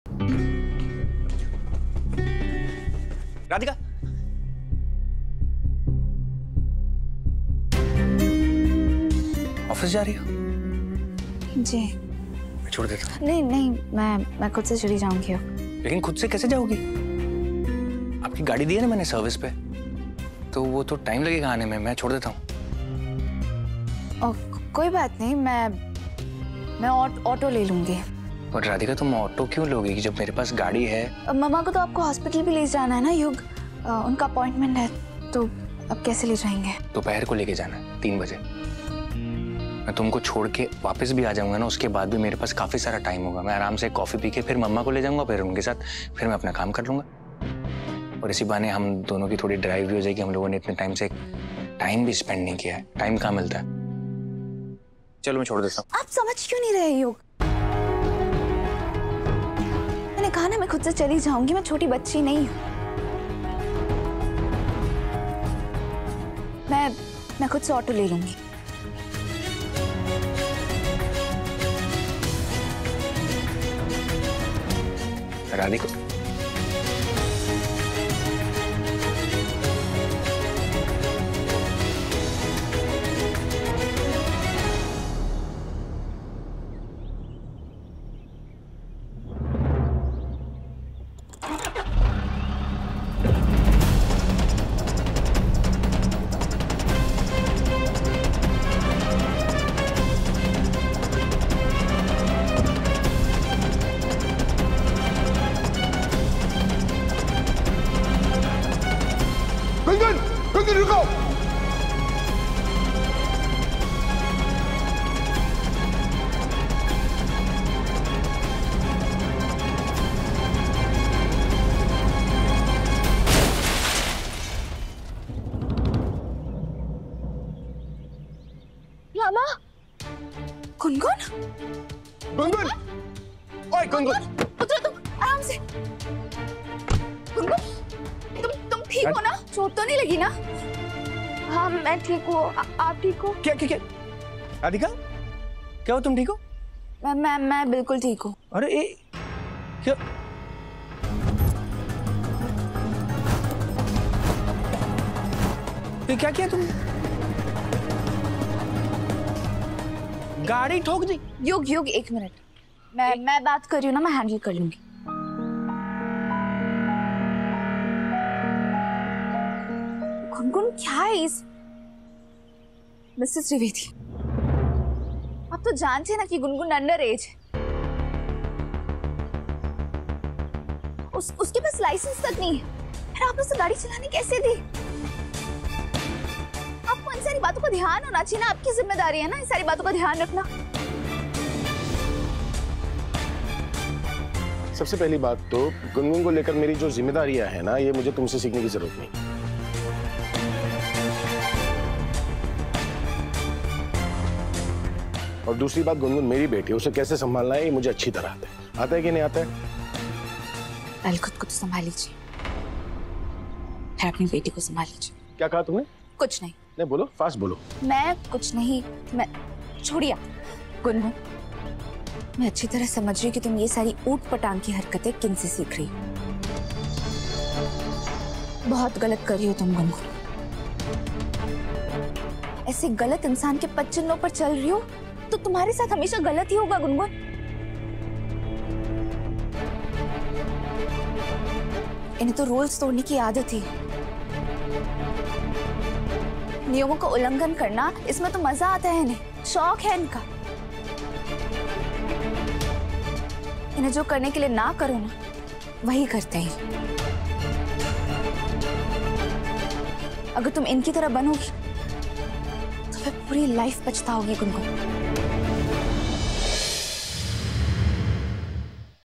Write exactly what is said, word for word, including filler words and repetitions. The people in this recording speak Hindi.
राधिका, ऑफिस जा रही हो? जी। मैं छोड़ देता हूँ। नहीं नहीं, मैं मैं खुद से चली जाऊंगी अब। लेकिन खुद से कैसे जाओगी? आपकी गाड़ी दी है ना मैंने सर्विस पे, तो वो तो टाइम लगेगा आने में। मैं छोड़ देता हूँ। कोई बात नहीं, मैं मैं ऑटो ले लूंगी। और राधिका, तुम ऑटो क्यों लोगी जब मेरे पास गाड़ी है? मम्मा को तो आपको हॉस्पिटल भी ले जाना है ना युग, उनका अपॉइंटमेंट है, तो अब कैसे ले जाएंगे? दोपहर को लेके जाना है, तीन बजे। मैं तुमको छोड़ के वापस भी आ जाऊंगा ना, उसके बाद भी मेरे पास काफी सारा टाइम होगा। मैं आराम से कॉफी पी के फिर मम्मा को ले जाऊंगा, फिर उनके साथ फिर मैं अपना काम कर लूंगा। और इसी बहाने हम दोनों की थोड़ी ड्राइव भी हो जाएगी। हम लोगों ने इतने टाइम से टाइम भी स्पेंड नहीं किया है। टाइम कहाँ मिलता है? चलो मैं छोड़ देता हूँ। आप समझ क्यों नहीं रहे युग? मैंने कहा ना मैं खुद से चली जाऊंगी, मैं छोटी बच्ची नहीं हूँ। मैं मैं खुद से ऑटो ले लूंगी। राधिका, गुनगुन, गुनगुन रुको। लामा, गुनगुन, गुनगुन, ओए गुनगुन, उतरो तुम आराम से। गुनगुन, तुम तुम ठीक हो ना? चोट तो नहीं लगी ना? हाँ मैं ठीक हूँ, आप ठीक हो? क्या क्या क्या? राधिका, क्या हो? तुम ठीक हो? मैं मैं मैं बिल्कुल ठीक हूँ। अरे ए, क्या ये क्या किया तुम? गाड़ी ठोक दी? युग युग एक मिनट, मैं मैं बात कर रही हूँ ना, मैं हैंडल कर लूंगी। गुनगुन क्या है इस? मिसेस त्रिवेदी, आप तो जानते हैं ना कि गुनगुन अंडर एज है। उस उसके पास लाइसेंस तक नहीं है। फिर आपने उसे गाड़ी चलाने कैसे दी? आपको इन सारी बातों का ध्यान होना चाहिए ना, आपकी जिम्मेदारी है ना इन सारी बातों का ध्यान रखना। सबसे पहली बात तो गुनगुन को लेकर मेरी जो जिम्मेदारियां है ना, ये मुझे तुमसे सीखने की जरूरत नहीं। और दूसरी बात, गुनगुन मेरी बेटी है, उसे कैसे संभालना है ये मुझे अच्छी तरह आता है। आता है कि नहीं आता है? पहले खुद को तो संभाल लीजिए, फिर अपनी बेटी को संभाल लीजिए। क्या कहा तुमने? कुछ नहीं। नहीं बोलो, फास्ट बोलो। मैं कुछ नहीं, मैं छोड़िए गुनगुन, मैं अच्छी तरह समझ रही हूँ कि तुम ये सारी ऊट पटांग की हरकतें किन से सीख रही हो। बहुत गलत कर रही हो तुम गुनगुन। ऐसे गलत इंसान के पच्चनों पर चल रही हो तो तुम्हारे साथ हमेशा गलत ही होगा गुनगुन। इन्हें तो रूल्स तोड़ने की आदत ही। नियमों का उल्लंघन करना, इसमें तो मजा आता है इन्हें, शौक है इनका। इन्हें जो करने के लिए ना करो ना, वही करते हैं। अगर तुम इनकी तरह बनोगी तो फिर पूरी लाइफ पछताओगी गुनगुन।